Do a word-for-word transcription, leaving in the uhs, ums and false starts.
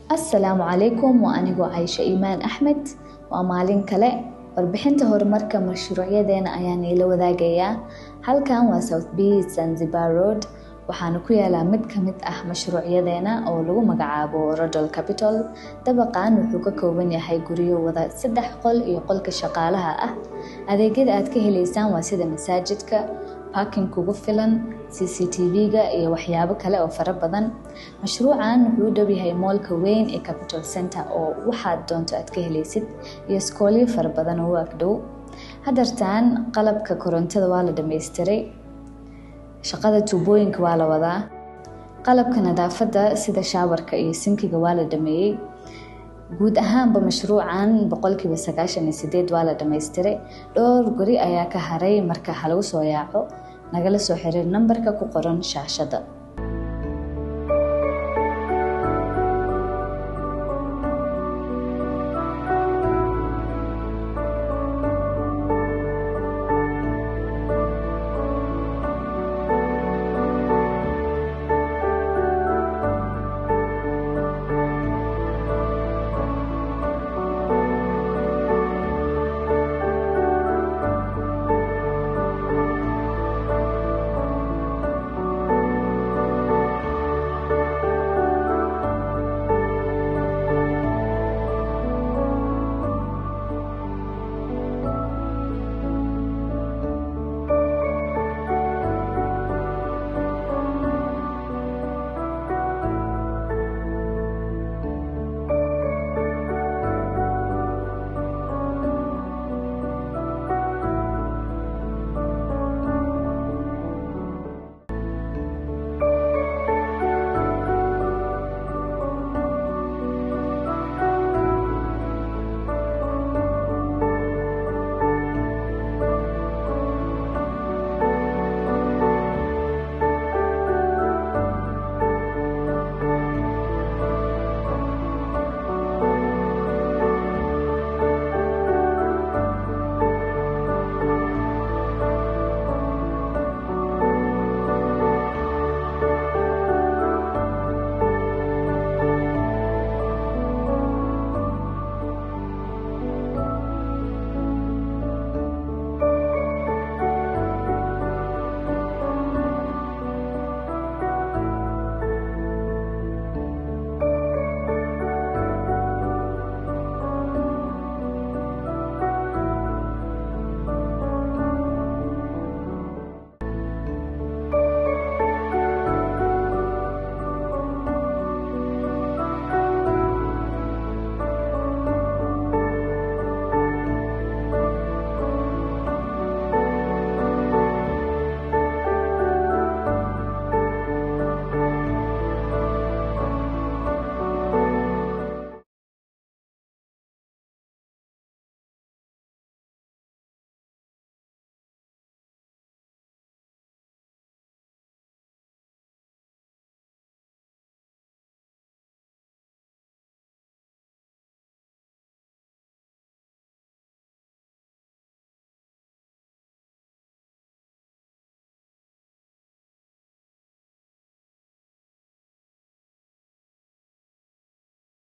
السلام عليكم وأنا عايشة إيمان أحمد ومالين كلا warbixinta horumarka mashruucyadeena ayaan ila wadaagayaa. Halkan waa South Beach Zanzibar Road, waxaana ku yaala mid ka mid ah mashruucyadeena oo lagu magacaabo Rodol Capital. Dabaqan wuxuu ka kooban yahay guryo wada saddex qol iyo qolka shaqaalaha ah. Adeegyada aad ka helaysaan waa sida masaajidka, parking kugu filan, C C T V-ga iyo waxyaabo kale oo fara badan. Mashruucan wuxuu dhow yahay moolka weyn ee Capital Center oo waxaad doonto aad ka helaysid iyo iskoolyo fara badan oo ag dhow. Hadartaan qalabka korontada waa la dhameystiray, shaqada tuubooyinka waa la wadaa, qalabka nadaafadda sida shaawarka iyo sinkiga waa la dhameeyay. guud ahaanba mashruucan boqolkiiba sagaashan iyo sideed waa la dhameystiray. dhowr guri ayaa ka haray, marka ha lagu soo yaaco nagala soo xiriir nambarka ku qoran shaashada.